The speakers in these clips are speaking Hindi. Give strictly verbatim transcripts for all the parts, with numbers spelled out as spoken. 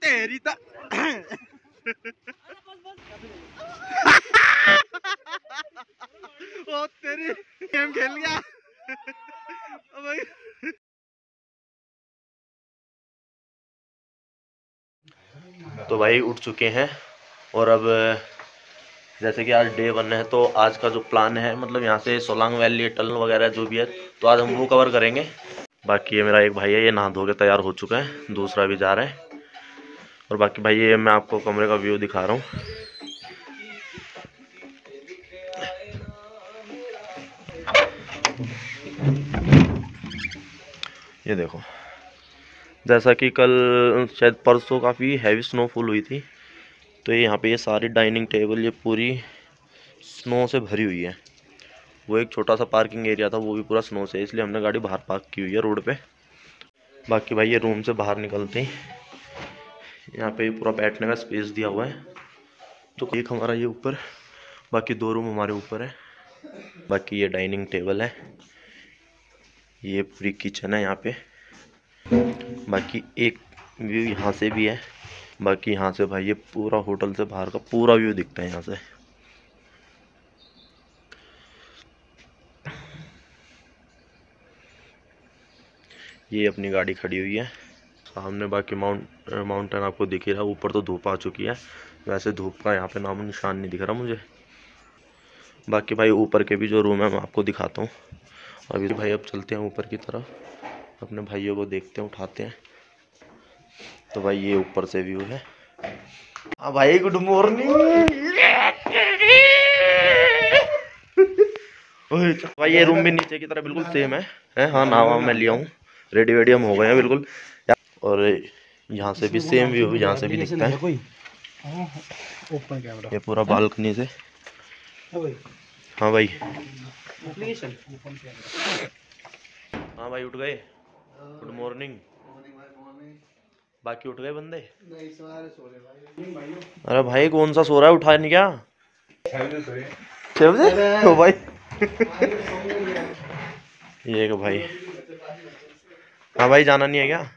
तेरी ता ओ तेरी गेम खेल गया भाई। तो भाई उठ चुके हैं और अब जैसे कि आज डे वन है तो आज का जो प्लान है मतलब यहाँ से सोलांग वैली टनल वगैरह जो भी है तो आज हम वो कवर करेंगे। बाकी ये मेरा एक भाई है, ये नहा धो के तैयार हो चुका है, दूसरा भी जा रहा है। और बाकी भाई ये मैं आपको कमरे का व्यू दिखा रहा हूँ। ये देखो, जैसा कि कल शायद परसों काफ़ी हैवी स्नोफॉल हुई थी तो ये यहाँ पे ये सारी डाइनिंग टेबल ये पूरी स्नो से भरी हुई है। वो एक छोटा सा पार्किंग एरिया था वो भी पूरा स्नो से, इसलिए हमने गाड़ी बाहर पार्क की हुई है रोड पे। बाकी भाई ये रूम से बाहर निकलते ही यहाँ पे पूरा बैठने का स्पेस दिया हुआ है। तो एक हमारा ये ऊपर, बाकी दो रूम हमारे ऊपर है। बाकी ये डाइनिंग टेबल है, ये पूरी किचन है यहाँ पे। बाकी एक व्यू यहाँ से भी है। बाकी यहाँ से भाई ये पूरा होटल से बाहर का पूरा व्यू दिखता है यहाँ से। ये अपनी गाड़ी खड़ी हुई है सामने। बाकी माउंट माउंटेन आपको दिख ही रहा, ऊपर तो धूप आ चुकी है, वैसे धूप का यहाँ पे नामो निशान नहीं दिख रहा मुझे। बाकी भाई ऊपर के भी जो रूम है मैं आपको दिखाता हूँ। अभी भाई अब चलते हैं ऊपर की तरफ, अपने भाइयों को देखते हैं, उठाते हैं। तो भाई ये ऊपर से व्यू है। हाँ भाई गुड मॉर्निंग भाई। ये रूम भी नीचे की तरह बिल्कुल सेम है, है? हाँ नावा मैं लिया हूँ, रेडी वेडी हम हो गए हैं बिल्कुल। और यहाँ से भी सेम व्यू यहाँ से भी दिखता है। ये पूरा बालकनी से। हाँ भाई हाँ भाई उठ गए, गुड मॉर्निंग। बाकी उठ गए बंदे? अरे भाई कौन सा सो रहा है, उठा नहीं क्या? छह बजे ओ भाई ये को भाई। हाँ भाई जाना नहीं है क्या?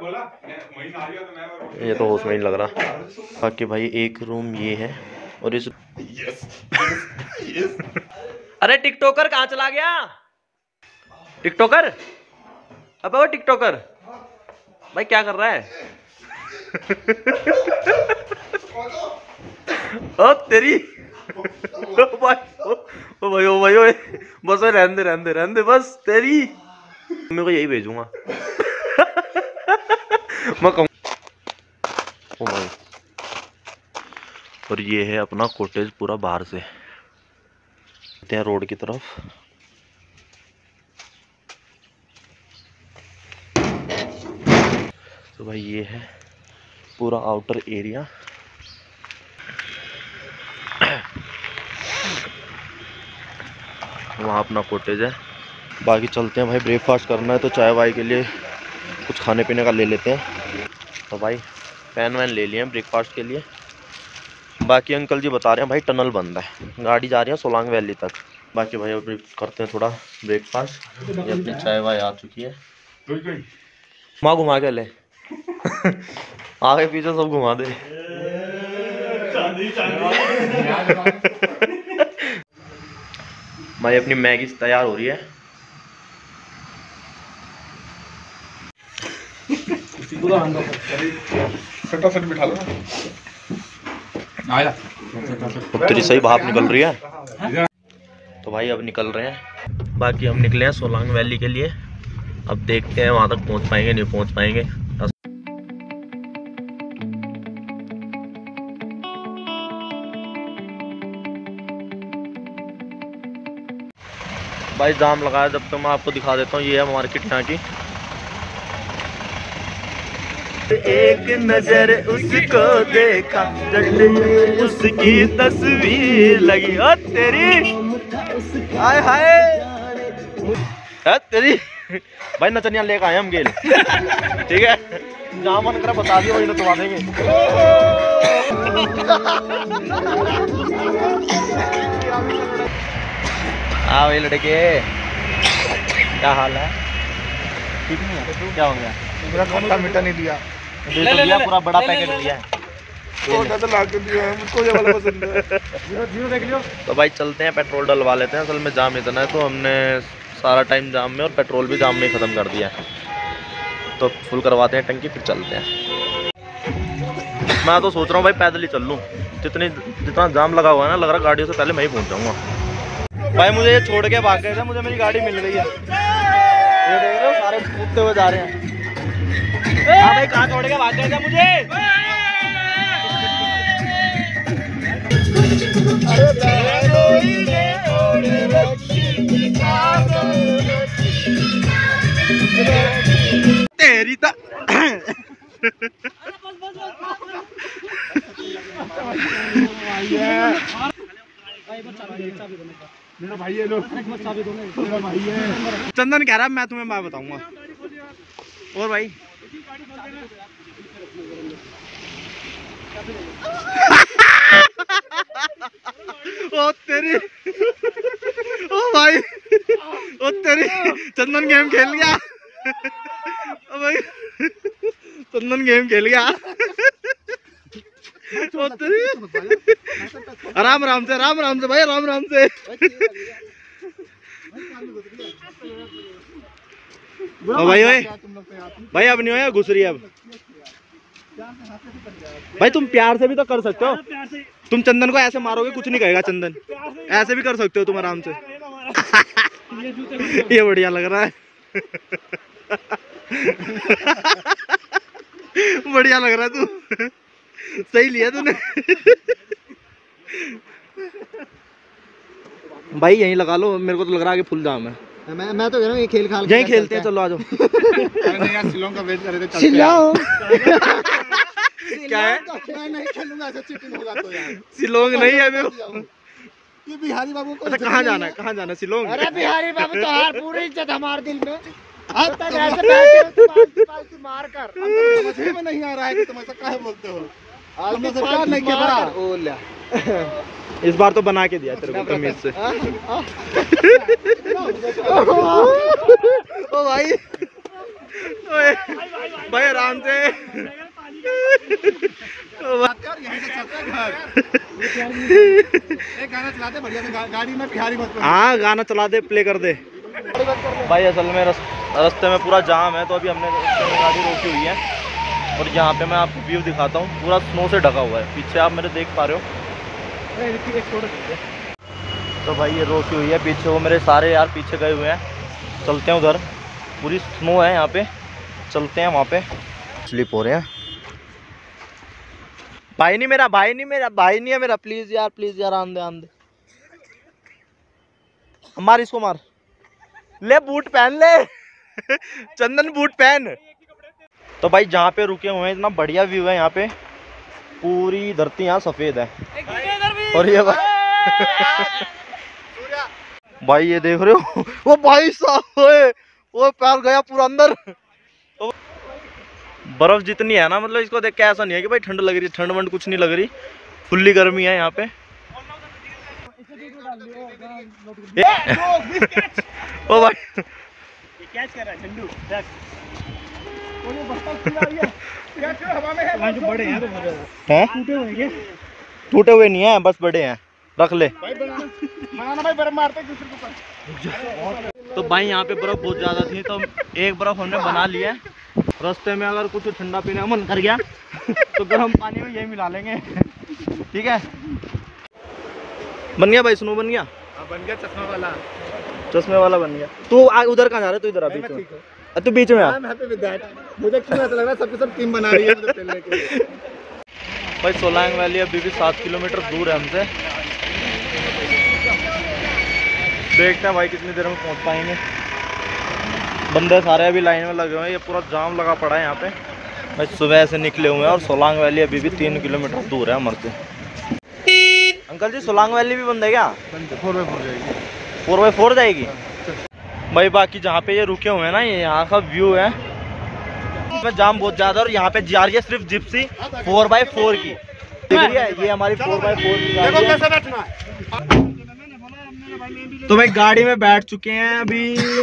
ये तो होश में नहीं लग रहा। बाकी भाई एक रूम ये है और इस yes. yes. अरे टिकटॉकर कहाँ चला गया? टिकटॉकर, अबे वो टिकटॉकर भाई क्या कर रहा है? ओ तेरी ओ भाई ओ भाई ओ भाई ओ बस रहने दे रहने दे रहने दे बस तेरी। मेरे को यही भेजूंगा मैं कहूँ। ओ भाई और ये है अपना कॉटेज पूरा बाहर से हैं रोड की तरफ। तो भाई ये है पूरा आउटर एरिया। वहाँ अपना कॉटेज है। बाकी चलते हैं भाई, ब्रेकफास्ट करना है तो चाय वाय के लिए कुछ खाने पीने का ले लेते हैं। तो भाई पैन वैन ले लिए हैं ब्रेकफास्ट के लिए। बाकी अंकल जी बता रहे हैं भाई टनल बंद है, गाड़ी जा रही है सोलांग वैली तक। बाकी भाई अब करते हैं थोड़ा ब्रेकफास्ट। ये अपनी चाय वाय आ चुकी है, माँ घुमा के ले आगे पीछे सब घुमा दे। भाई अपनी मैगी तैयार हो रही है। फटाफट बिठा लो। तेरी सही भाप निकल रही है। तो भाई अब निकल रहे हैं। बाकी हम निकले हैं सोलांग वैली के लिए। अब देखते हैं वहां तक पहुंच पाएंगे नहीं पहुंच पाएंगे। भाई जाम लगाया, जब तक मैं आपको दिखा देता हूँ। ये है मार्केट यहाँ की। एक नजर उसको देखा, उसकी तस्वीर लगी ओ तेरी हाय हाय है तेरी। भाई नचनिया लेकर आए हम गेल, ठीक है? जहाँ मन करा बता दियो वही नचवा देंगे। हाँ भाई लड़के क्या हाल है? ठीक नहीं है? क्या हो गया? मेरा खट्टा मीठा नहीं दिया। दे तो दिया, पूरा बड़ा पैकेट दिया है। मुझको ये वाला पसंद है। जीरो जीरो देख लियो। तो भाई चलते हैं, पेट्रोल डलवा लेते हैं। असल में जाम इतना है तो हमने सारा टाइम जाम में और पेट्रोल भी जाम में ही ख़त्म कर दिया है। तो फुल करवाते हैं टंकी, फिर चलते हैं। मैं तो सोच रहा हूँ भाई पैदल ही चल लूँ, जितनी जितना जाम लगा हुआ है ना, लग रहा गाड़ियों से पहले मैं ही पहुँच जाऊँगा। भाई मुझे ये छोड़ के भाग गए थे, मुझे मेरी गाड़ी मिल गई है। ये देख रहे हो सारे कूदते हुए जा रहे हैं। हाँ भाई कहाँ छोड़ के भाग गए थे मुझे? तेरी ता मेरा भाई है, लोग मेरा भाई है। चंदन कह रहा है मैं तुम्हें मैं बताऊंगा। और भाई ओ तेरी, ओ भाई, ओ तेरी, चंदन गेम खेल गया। ओ भाई चंदन गेम खेल गया। ओ तेरी, आराम आराम से, आराम आराम से भाई, आराम आराम से। ओ भाई ओए भाई, अब नहीं होया घुसरी अब भाई। तुम प्यार से भी तो कर सकते हो। तुम चंदन को ऐसे मारोगे कुछ नहीं कहेगा चंदन, ऐसे भी कर सकते हो तुम आराम से। ये बढ़िया लग रहा है। बढ़िया लग रहा है, तू सही लिया तूने। भाई यहीं लगा लो, मेरे को तो लग रहा है कि फुल जाम है। मैं मैं तो कह रहा हूँ ये खेल खाल यहीं खेलते हैं, चलो आ जाओ। शिलोंग का वेट कर रहे थे। शिलोंग क्या है? मैं नहीं खेलूंगा, ऐसा चीटिंग होगा तो यार। शिलोंग नहीं है मेरे, ये बिहारी बाबू को। अच्छा कहाँ जाना है, कहाँ जाना है? शिलोंग। अरे बिहारी बाबू तो हार पूरी इज्जत हमारे दिल में। अब तक ऐसे बैठे हो तो पालतू पालतू मार कर। समझ में नहीं आ रहा है कि तुम ऐसा काहे बोलते हो। तुमने सरकार नहीं किया। ओ ला, इस बार तो बना के दिया तेरे को तमीज से। ओ भाई, ओए भाई आराम से। एक गाना चला दे बढ़िया से, गाड़ी में बिहारी मत। हाँ गाना चला दे, प्ले कर दे भाई। असल में रस, रास्ते में पूरा जाम है, तो अभी हमने रास्ते में गाड़ी रोकी हुई है। और यहाँ पे मैं आपको व्यू दिखाता हूँ, पूरा स्नो से ढका हुआ है। पीछे आप मेरे देख पा रहे हो। तो भाई ये रोकी हुई है पीछे, वो मेरे सारे यार पीछे गए हुए हैं। चलते हैं उधर, पूरी स्नो है यहाँ पे, चलते हैं वहाँ पे। स्लिप हो रहे हैं। भाई नहीं मेरा, भाई नहीं मेरा, भाई नहीं है मेरा। प्लीज यार, प्लीज यार, आंदे आंदे मार इसको, मार ले, बूट पहन ले। चंदन बूट पहन। तो भाई जहाँ पे रुके हुए हैं, इतना बढ़िया व्यू है यहाँ पे, पूरी धरती यहाँ सफेद है। और ये भाई, भाई ये देख रहे हो, वो भाई साहब, वो पैर गया पूरा अंदर। बर्फ जितनी है ना, मतलब इसको देख के ऐसा नहीं है कि भाई ठंड लग रही है, ठंड वंड कुछ नहीं लग रही, फुल्ली गर्मी है यहाँ पे। ओ भाई कैच कर रहा है झंडू, देख बड़े हैं, टूटे हुए हैं, टूटे हुए नहीं है, बस बड़े हैं, रख ले भाई। बर्फ मारते तो भाई यहाँ पे बर्फ बहुत ज्यादा थी, तो एक बर्फ हमने बना लिया है। रास्ते में अगर कुछ ठंडा पीने का मन कर गया तो गर्म पानी में यही मिला लेंगे। ठीक है, बन गया भाई, स्नो बन गया। बन गया चश्मा वाला, चश्मे वाला बन गया। तू उधर कहाँ जा रहा है? तू इधर आ, बीच में। तू बीच में आ। मुझे क्यों ऐसा लग रहा है सबके सब टीम बना रही है मुझे खेलने के लिए। भाई सोलांग वैली अभी भी सात किलोमीटर दूर है हमसे। देखते हैं भाई कितनी देर में पहुंच पाएंगे। बंदे सारे अभी लाइन में लगे हुए हैं, ये पूरा जाम लगा पड़ा है यहाँ पे। भाई सुबह से निकले हुए हैं और सोलांग वैली अभी भी तीन किलोमीटर दूर है हमारे से। अंकल जी सोलांग वैली भी बंद है क्या? फोर बाई फोर जाएगी। फोर बाई फोर जाएगी भाई। बाकी जहाँ पे ये रुके हुए हैं ना, ये यहाँ का व्यू है, इसमें जाम बहुत ज़्यादा। और यहाँ पे जा रही है सिर्फ जिप्सी फोर बाई फोर की, दिख रही है? ये हमारी फोर बाई फोर की गाड़ी है। तो भाई गाड़ी में बैठ चुके हैं, अभी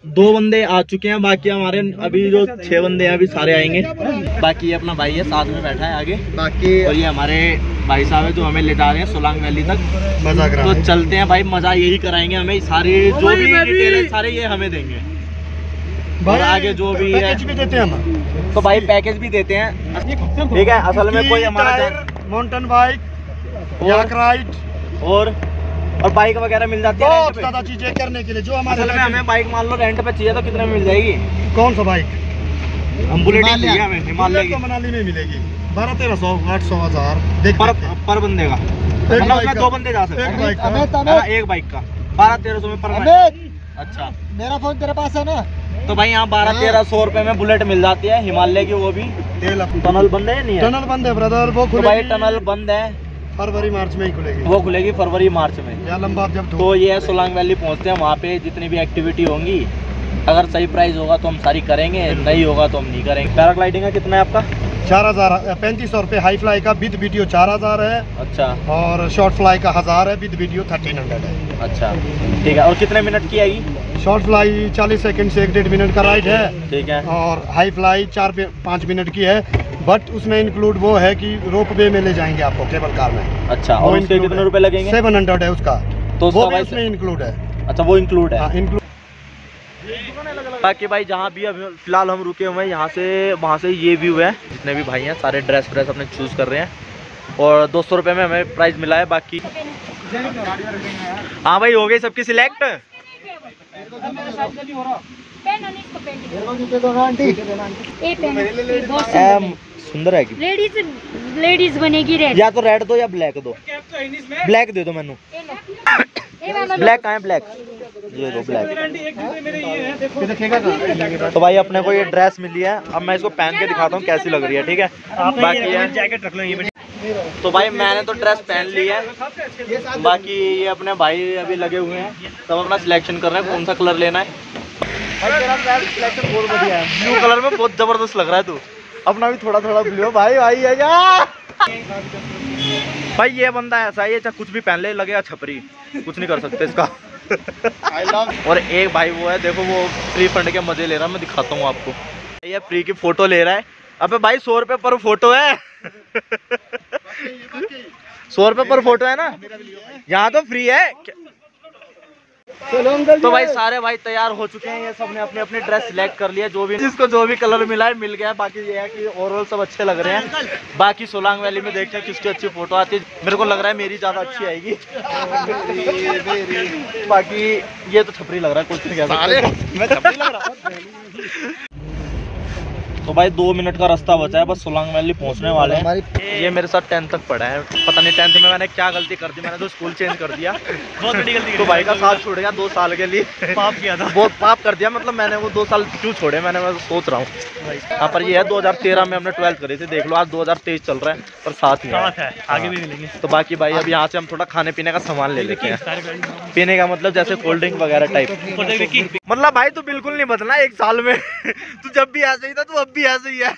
दो बंदे आ चुके हैं, बाकी हमारे अभी जो छह बंदे हैं अभी सारे आएंगे। बाकी ये अपना भाई है साथ में बैठा है आगे, बाकी और ये हमारे भाई साहब है जो हमें ले जा रहे हैं सोलांग वैली तक मजा करा। तो चलते हैं भाई, मजा यही कराएंगे हमें, सारी जो भी डिटेल है सारे ये हमें देंगे और आगे जो भी है भी देते हैं हम, तो भाई पैकेज भी देते हैं। ठीक है, असल में कोई हमारा माउंटेन बाइक, याक राइड और और बाइक वगैरह मिल जाती है बहुत ज्यादा चीजें करने के लिए जो हमारे असल में हमें बाइक मान लो रेंट पे चाहिए तो कितने में मिल जाएगी? कौन सा बाइक? हम बुलेट ही चाहिए हमें, हिमालय की। तो मनाली में मिलेगी बारह तेरह सौ आठ सौ हजार देख पर पर बंदे का, मतलब उसमें दो बंदे जा सकते हैं एक बाइक का, है ना, एक बाइक का बारह तेरह सौ में पर बाइक। अच्छा, मेरा फोन तेरे पास है ना? तो भाई यहाँ बारह तेरह सौ रुपए में बुलेट मिल जाती है हिमालय की, वो भी तेल टनल बंद है नहीं है? टनल बंद है ब्रदर, वो तो भाई टनल बंद है, फरवरी मार्च में ही खुलेगी, वो खुलेगी फरवरी मार्च में। या लंबा जब तो ये सोलांग वैली पहुँचते हैं, वहाँ पे जितनी भी एक्टिविटी होंगी अगर सही प्राइस होगा तो हम सारी करेंगे, नहीं होगा तो हम नहीं करेंगे। पैराग्लाइडिंग का कितना है आपका? चार हजार पैंतीस सौ रुपये, हाई फ्लाई का विद वीडियो चार हजार है। अच्छा, और शॉर्ट फ्लाई का हजार है, विद वीडियो थर्टीन हंड्रेड है। अच्छा ठीक है, और कितने मिनट की आएगी? शॉर्ट फ्लाई चालीस सेकंड से एक डेढ़ मिनट का राइड है, ठीक है, और हाई फ्लाई चार पाँच मिनट की है, बट उसमें इंक्लूड वो है कि रोप वे में ले जाएंगे आपको केबल कार में। अच्छा, और उसके कितने रुपए लगेंगे? सेवन हंड्रेड है उसका, तो वो भी उसमें इंक्लूड है। अच्छा, वो इंक्लूड है। हाँ, इंक्लूड। बाकी भाई जहाँ भी अभी फिलहाल हम रुके हुए हैं यहाँ से वहाँ से ये व्यू है, जितने भी भाई हैं सारे ड्रेस व्रेस अपने चूज़ कर रहे हैं और दो सौ रुपये में हमें प्राइस मिला है। बाकी हाँ भाई, हो गई सबकी सिलेक्ट। सुंदर है, लेडीज लेडीज बनेगी रेड, या तो रेड दो या ब्लैक दो, ब्लैक दे दो मैनू। ब्लैक कहाँ है? ब्लैक ये दो, ब्लैक। तो भाई अपने को ये ड्रेस मिली है, अब मैं इसको पहन के दिखाता हूँ कैसी लग रही है, ठीक है? बाकी है जैकेट रख लो ये। तो भाई मैंने तो ड्रेस पहन ली है, बाकी ये अपने भाई अभी लगे हुए हैं, सब अपना सिलेक्शन कर रहे हैं कौन सा कलर लेना है। भाई तेरा ड्रेस सिलेक्शन बहुत बढ़िया है, ब्लू कलर में बहुत जबरदस्त लग रहा है तू, अपना भी थोड़ा थोड़ा ब्लू। भाई भाई है यार, भाई ये बंदा ऐसा ही है, चाहे कुछ भी पहन ले लगेगा छपरी, कुछ नहीं कर सकते इसका। और एक भाई वो है, देखो वो फ्री फंड के मजे ले रहा है, मैं दिखाता हूँ आपको। ये फ्री की फोटो ले रहा है, अबे भाई सौ रुपए पर फोटो है। सौ रुपए पर फोटो है ना, यहाँ तो फ्री है। तो भाई सारे भाई तैयार हो चुके हैं, ये सब ने अपनी अपनी ड्रेस सिलेक्ट कर लिया, जो भी जिसको जो भी कलर मिला है मिल गया है। बाकी ये है कि ओवरऑल सब अच्छे लग रहे हैं। बाकी सोलांग वैली में देखते हैं किसकी अच्छी फोटो आती है, मेरे को लग रहा है मेरी ज्यादा अच्छी आएगी। बाकी ये तो छपरी लग रहा है, कुछ नहीं कह सकते, मैं छपरी लग रहा हूँ। तो भाई दो मिनट का रास्ता बचा है, बस सोलांग वैली पहुंचने वाले हैं। ये मेरे साथ टेंथ तक पढ़ा है, पता नहीं टेंथ में मैंने क्या गलती कर दी, मैंने तो स्कूल चेंज कर दिया, बहुत बड़ी गलती। तो भाई का साथ छूट गया दो साल के लिए, पाप किया था, बहुत पाप कर दिया। मतलब मैंने वो दो साल क्यों छोड़े, मैंने मैं सोच रहा हूँ। यहाँ पर ये है दो हज़ार तेरह में हमने ट्वेल्थ करी थी, देख लो आज दो हज़ार तेईस चल रहा है, पर साथ ही है, आगे भी मिलेंगे। तो बाकी भाई अभी यहाँ से हम थोड़ा खाने पीने का सामान ले लेते हैं, पीने का मतलब जैसे कोल्ड ड्रिंक वगैरह टाइप। मतलब भाई तू बिल्कुल नहीं बदला एक साल में, तू जब भी ऐसे ही था तू अब भी ऐसे ही है।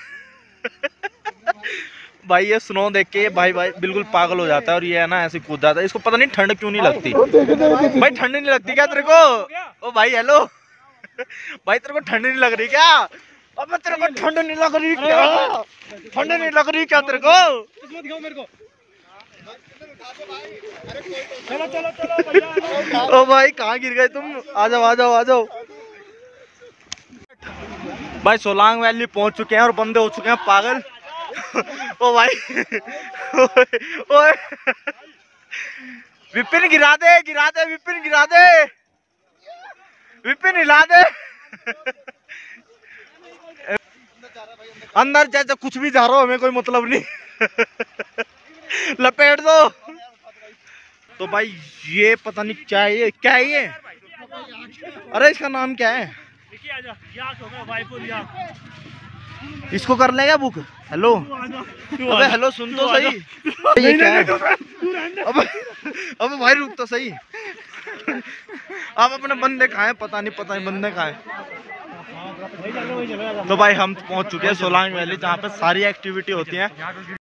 भाई ये स्नो देख के भाई भाई बिल्कुल पागल हो जाता है, और ये है ना ऐसे कूद जाता है, इसको पता नहीं ठंड क्यों नहीं लगती। भाई ठंड नहीं लगती क्या तेरे को? ओ भाई हेलो भाई, तेरे को ठंड नहीं लग रही क्या? अब तेरे को ठंड नहीं लग रही क्या? ठंड नहीं लग रही क्या तेरे को? चलो चलो चलो ओ भाई कहाँ गिर गए तुम? आ जाओ आ जाओ आ जाओ। भाई सोलांग वैली पहुंच चुके हैं और बंदे हो चुके हैं पागल। ओ भाई ओए विपिन गिरा दे गिरा दे विपिन गिरा दे विपिन हिला दे। अंदर चाहे कुछ भी जा रहा हो, हमें कोई मतलब नहीं। लपेट दो। तो भाई ये पता नहीं क्या है, ये क्या है ये? अरे इसका नाम क्या है? इसको कर लेगा बुक। हेलो अबे हेलो सुन तो सही, ये क्या है? अबे अबे भाई रुक तो सही। आप अपने बंदे कहाँ हैं? पता नहीं पता नहीं बंदे कहाँ हैं। तो भाई हम पहुंच चुके हैं सोलांग वैली, जहाँ पे सारी एक्टिविटी होती है।